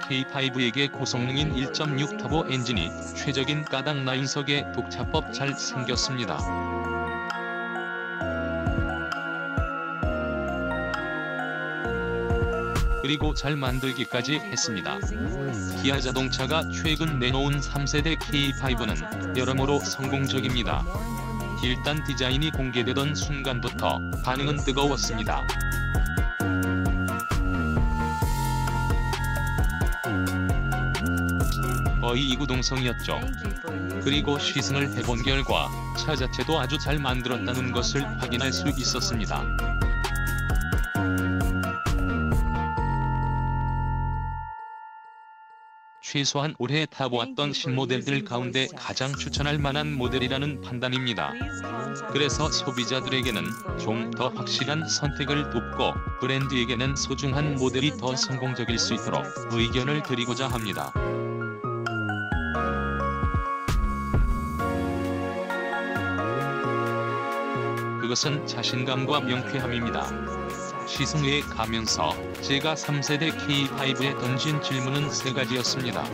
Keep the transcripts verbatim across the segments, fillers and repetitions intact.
케이 파이브에게 고성능인 일 점 육 터보 엔진이 최적인 가닥 라인석의 독차법 잘 생겼습니다. 그리고 잘 만들기까지 했습니다. 기아 자동차가 최근 내놓은 삼 세대 케이 파이브는 여러모로 성공적입니다. 일단 디자인이 공개되던 순간부터 반응은 뜨거웠습니다. 거의 이구동성이었죠. 그리고 시승을 해본 결과 차 자체도 아주 잘 만들었다는 것을 확인할 수 있었습니다. 최소한 올해 타보았던 신모델들 가운데 가장 추천할 만한 모델이라는 판단입니다. 그래서 소비자들에게는 좀 더 확실한 선택을 돕고 브랜드에게는 소중한 모델이 더 성공적일 수 있도록 의견을 드리고자 합니다. 그것은 자신감과 명쾌함입니다. 시승회에 가면서 제가 삼 세대 케이 파이브에 던진 질문은 세 가지였습니다.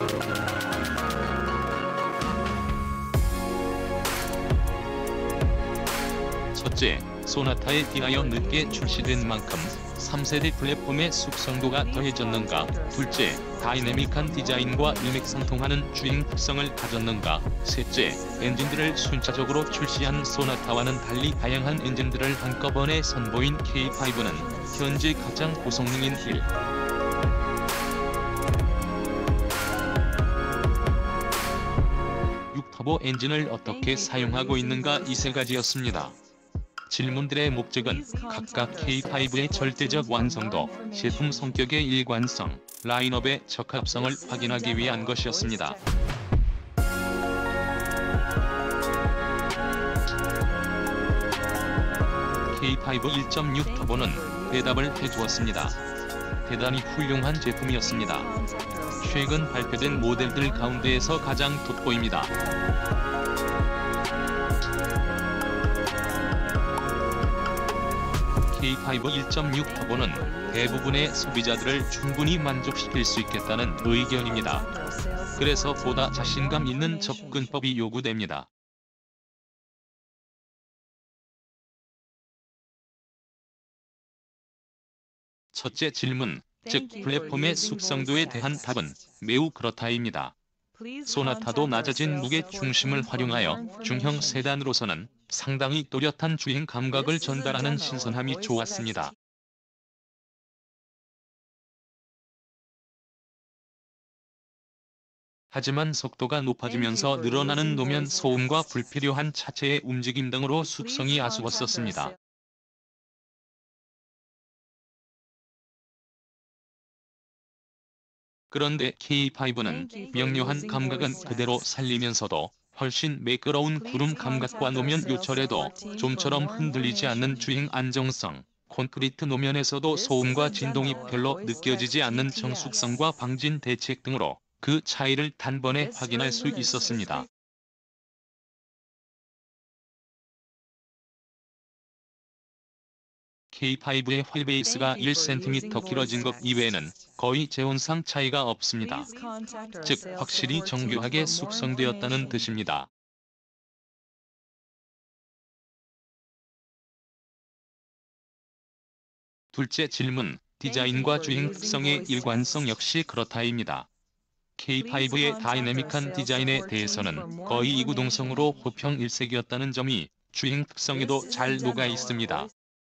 첫째, 소나타에 비하여 늦게 출시된 만큼 삼 세대 플랫폼의 숙성도가 더해졌는가? 둘째, 다이내믹한 디자인과 일맥상통하는 주행 특성을 가졌는가? 셋째, 엔진들을 순차적으로 출시한 소나타와는 달리 다양한 엔진들을 한꺼번에 선보인 케이 파이브는 현재 가장 고성능인 일. 육 터보 엔진을 어떻게 사용하고 있는가? 이 세 가지였습니다. 질문들의 목적은 각각 케이 파이브의 절대적 완성도, 제품 성격의 일관성, 라인업의 적합성을 확인하기 위한 것이었습니다. 케이 파이브 일 점 육 터보는 대답을 해주었습니다. 대단히 훌륭한 제품이었습니다. 최근 발표된 모델들 가운데에서 가장 돋보입니다. 케이 파이브 일 점 육 터보는 대부분의 소비자들을 충분히 만족시킬 수 있겠다는 의견입니다. 그래서 보다 자신감 있는 접근법이 요구됩니다. 첫째 질문, 즉 플랫폼의 숙성도에 대한 답은 매우 그렇다입니다. 소나타도 낮아진 무게 중심을 활용하여 중형 세단으로서는 상당히 또렷한 주행 감각을 전달하는 신선함이 좋았습니다. 하지만 속도가 높아지면서 늘어나는 노면 소음과 불필요한 차체의 움직임 등으로 숙성이 아쉬웠었습니다. 그런데 케이 파이브는 명료한 감각은 그대로 살리면서도 훨씬 매끄러운 구름 감각과 노면 요철에도 좀처럼 흔들리지 않는 주행 안정성, 콘크리트 노면에서도 소음과 진동이 별로 느껴지지 않는 정숙성과 방진 대책 등으로 그 차이를 단번에 확인할 수 있었습니다. 케이 파이브의 휠베이스가 일 센티미터 길어진 것 이외에는 거의 재원상 차이가 없습니다. 즉, 확실히 정교하게 숙성되었다는 뜻입니다. 둘째 질문, 디자인과 주행 특성의 일관성 역시 그렇다입니다. 케이 파이브의 다이내믹한 디자인에 대해서는 거의 이구동성으로 호평일색이었다는 점이 주행 특성에도 잘 녹아 있습니다.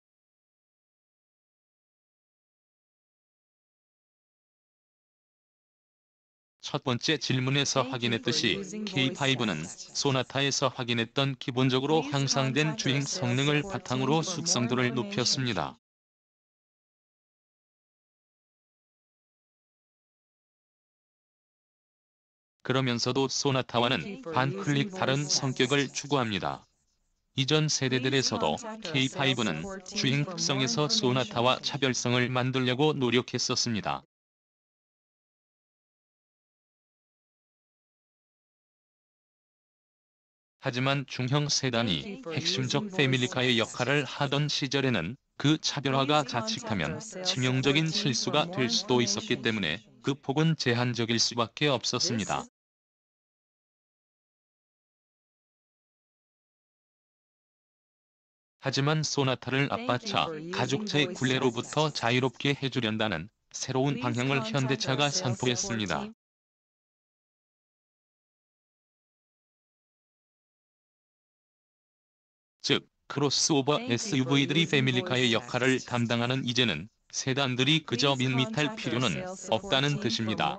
첫 번째 질문에서 확인했듯이 케이 파이브는 소나타에서 확인했던 기본적으로 향상된 주행 성능을 바탕으로 숙성도를 높였습니다. 그러면서도 소나타와는 반클릭 다른 성격을 추구합니다. 이전 세대들에서도 케이 파이브는 주행 특성에서 소나타와 차별성을 만들려고 노력했었습니다. 하지만 중형 세단이 핵심적 패밀리카의 역할을 하던 시절에는 그 차별화가 자칫하면 치명적인 실수가 될 수도 있었기 때문에 그 폭은 제한적일 수밖에 없었습니다. 하지만 소나타를 앞바차 가족차의 굴레로부터 자유롭게 해주련다는 새로운 방향을 현대차가 선포했습니다. 즉, 크로스오버 에스유브이들이 패밀리카의 역할을 담당하는 이제는 세단들이 그저 밋밋할 필요는 없다는 뜻입니다.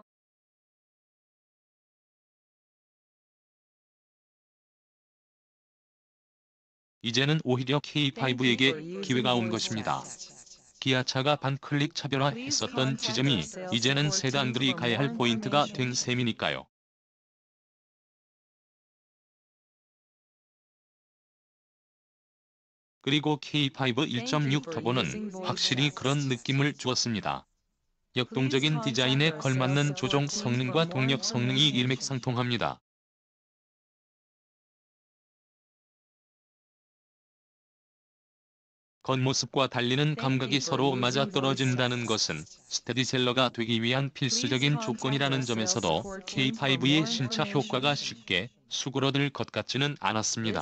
이제는 오히려 케이 파이브에게 기회가 온 것입니다. 기아차가 반클릭 차별화했었던 지점이 이제는 세단들이 가야 할 포인트가 된 셈이니까요. 그리고 케이 파이브 일 점 육 터보는 확실히 그런 느낌을 주었습니다. 역동적인 디자인에 걸맞는 조종 성능과 동력 성능이 일맥상통합니다. 겉모습과 달리는 감각이 서로 맞아떨어진다는 것은 스테디셀러가 되기 위한 필수적인 조건이라는 점에서도 케이 파이브의 신차 효과가 쉽게 수그러들 것 같지는 않았습니다.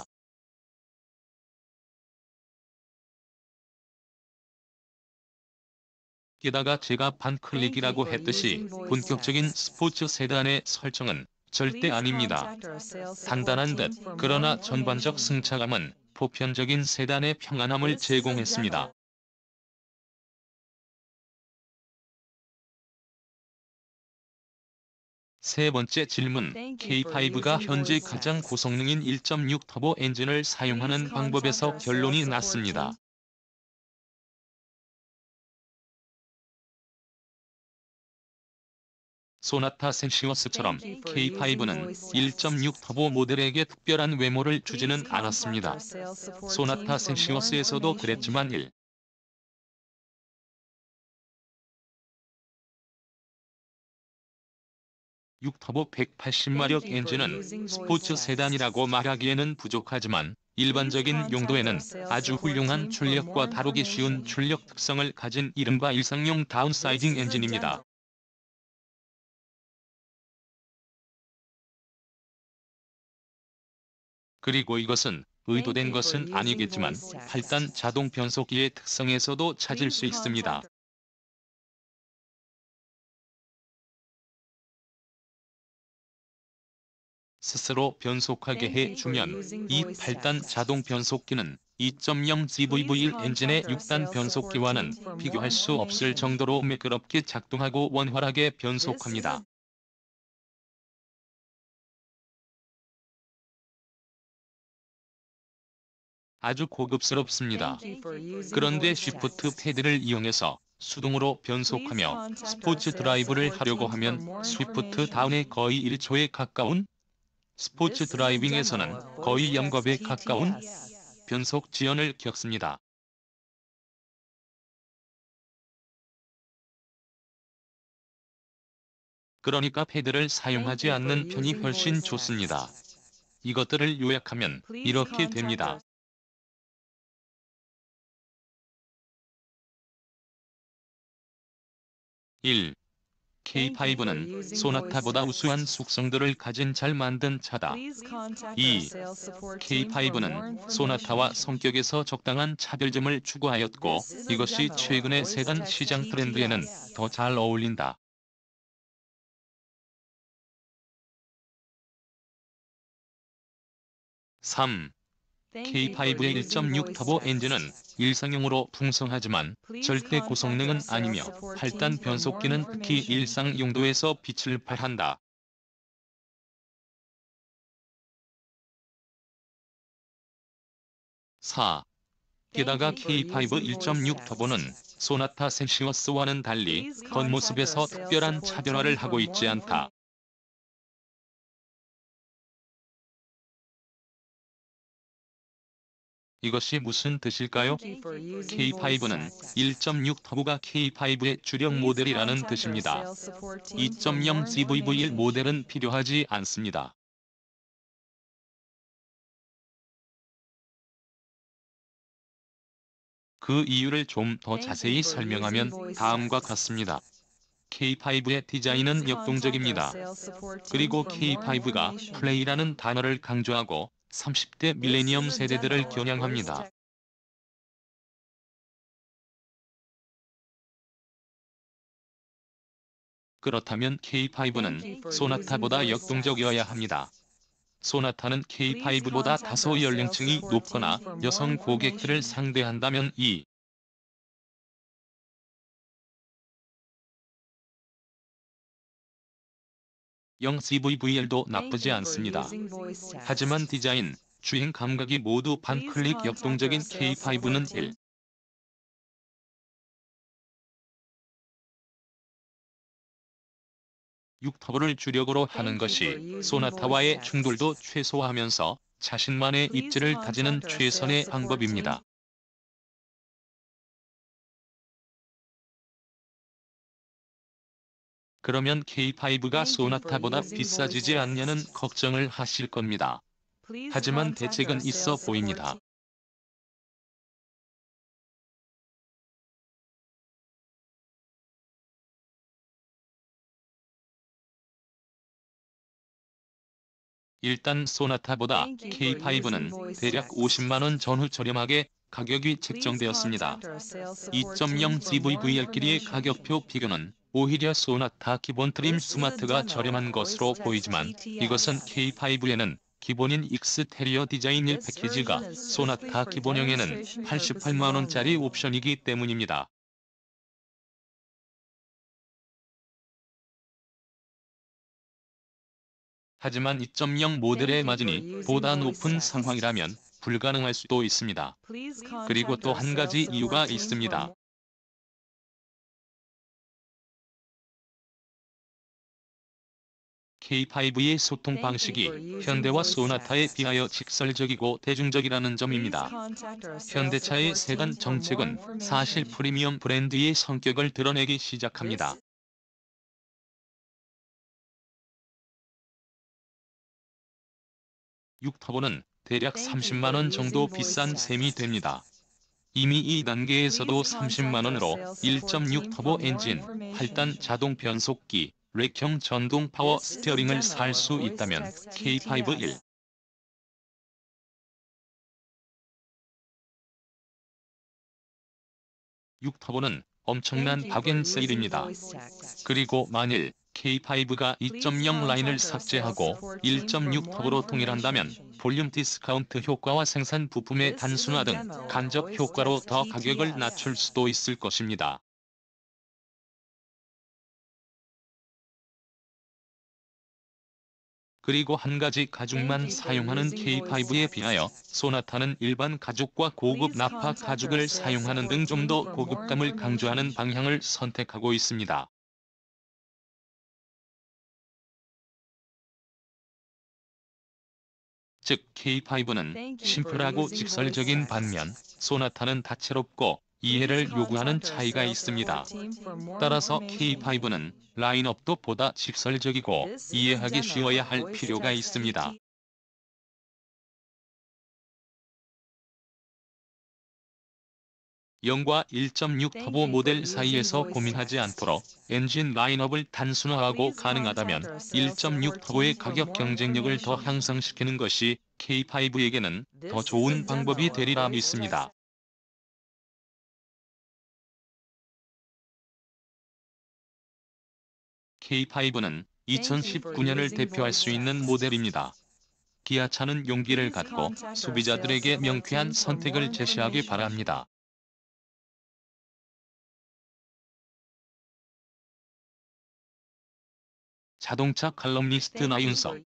게다가 제가 반클릭이라고 했듯이 본격적인 스포츠 세단의 설정은 절대 아닙니다. 단단한 듯 그러나 전반적 승차감은 보편적인 세단의 평안함을 제공했습니다. 세 번째 질문, 케이 파이브가 현재 가장 고성능인 일 점 육 터보 엔진을 사용하는 방법에서 결론이 났습니다. 소나타 센시어스처럼 케이 파이브는 일 점 육 터보 모델에게 특별한 외모를 주지는 않았습니다. 소나타 센시어스에서도 그랬지만 일 점 육 터보 백팔십 마력 엔진은 스포츠 세단이라고 말하기에는 부족하지만 일반적인 용도에는 아주 훌륭한 출력과 다루기 쉬운 출력 특성을 가진 이른바 일상용 다운사이징 엔진입니다. 그리고 이것은 의도된 것은 아니겠지만 팔 단 자동 변속기의 특성에서도 찾을 수 있습니다. 스스로 변속하게 해주면 이 팔 단 자동 변속기는 이 점 영 지브이브이 일 엔진의 육 단 변속기와는 비교할 수 없을 정도로 매끄럽게 작동하고 원활하게 변속합니다. 아주 고급스럽습니다. 그런데 쉬프트 패드를 이용해서 수동으로 변속하며 스포츠 드라이브를 하려고 하면 스위프트 다운에 거의 일 초에 가까운, 스포츠 드라이빙에서는 거의 영겁에 가까운 변속 지연을 겪습니다. 그러니까 패드를 사용하지 않는 편이 훨씬 좋습니다. 이것들을 요약하면 이렇게 됩니다. 일. 케이 파이브는 소나타보다 우수한 속성들을 가진 잘 만든 차다. 이. 케이 파이브는 소나타와 성격에서 적당한 차별점을 추구하였고 이것이 최근의 세단 시장 트렌드에는 더 잘 어울린다. 삼. 케이 파이브의 일 점 육 터보 엔진은 일상용으로 풍성하지만 절대 고성능은 아니며 팔 단 변속기는 특히 일상 용도에서 빛을 발한다. 사. 게다가 케이 파이브 일 점 육 터보는 소나타 센시어스와는 달리 겉모습에서 특별한 차별화를 하고 있지 않다. 이것이 무슨 뜻일까요? 케이 파이브는 일 점 육 터보가 케이 파이브의 주력 모델이라는 뜻입니다. 이 점 영 지브이브이 일 모델은 필요하지 않습니다. 그 이유를 좀 더 자세히 설명하면 다음과 같습니다. 케이 파이브의 디자인은 역동적입니다. 그리고 케이 파이브가 플레이라는 단어를 강조하고 삼십 대 밀레니엄 세대들을 겨냥합니다. 그렇다면 케이 파이브는 소나타보다 역동적이어야 합니다. 소나타는 케이 파이브보다 다소 연령층이 높거나 여성 고객들을 상대한다면 이 영 씨브이브이엘도 나쁘지 않습니다. 하지만 디자인, 주행 감각이 모두 반클릭 역동적인 케이 파이브는 일 육 터보를 주력으로 하는 것이 소나타와의 충돌도 최소화하면서 자신만의 입지를 다지는 최선의 방법입니다. 그러면 케이 파이브가 소나타보다 비싸지지 않냐는 걱정을 하실 겁니다. 하지만 대책은 있어 보입니다. 일단 소나타보다 케이 파이브는 대략 오십만 원 전후 저렴하게 가격이 책정되었습니다. 이 점 영 씨브이브이엘끼리의 가격표 비교는 오히려 소나타 기본 트림 스마트가 저렴한 것으로 보이지만 이것은 케이 파이브에는 기본인 익스테리어 디자인 일 패키지가 소나타 기본형에는 팔십팔만 원짜리 옵션이기 때문입니다. 하지만 이 점 영 모델의 마진이 보다 높은 상황이라면 불가능할 수도 있습니다. 그리고 또 한 가지 이유가 있습니다. 케이 파이브의 소통 방식이 현대와 소나타에 비하여 직설적이고 대중적이라는 점입니다. 현대차의 세단 정책은 사실 프리미엄 브랜드의 성격을 드러내기 시작합니다. 육 터보는 대략 삼십만 원 정도 비싼 셈이 됩니다. 이미 이 단계에서도 삼십만 원으로 일 점 육 터보 엔진, 팔 단 자동 변속기, 렉형 전동 파워 스티어링을 살 수 있다면 케이 파이브 일 육 터보는 엄청난 박앤세일입니다. 그리고 만일 케이 파이브가 이 점 영 라인을 삭제하고 일 점 육 터보로 통일한다면 볼륨 디스카운트 효과와 생산 부품의 단순화 등 간접 효과로 더 가격을 낮출 수도 있을 것입니다. 그리고 한 가지 가죽만 사용하는 케이 파이브에 비하여 소나타는 일반 가죽과 고급 나파 가죽을 사용하는 등 좀 더 고급감을 강조하는 방향을 선택하고 있습니다. 즉 케이 파이브는 심플하고 직설적인 반면 소나타는 다채롭고 이해를 요구하는 차이가 있습니다. 따라서 케이 파이브는 라인업도 보다 직설적이고 이해하기 쉬워야 할 필요가 있습니다. 영과 일 점 육 터보 모델 사이에서 고민하지 않도록 엔진 라인업을 단순화하고 가능하다면 일 점 육 터보의 가격 경쟁력을 더 향상시키는 것이 케이 파이브에게는 더 좋은 방법이 되리라 믿습니다. 케이 파이브는 이천십구 년을 대표할 수 있는 모델입니다. 기아차는 용기를 갖고 소비자들에게 명쾌한 선택을 제시하기 바랍니다. 자동차 칼럼니스트 나윤석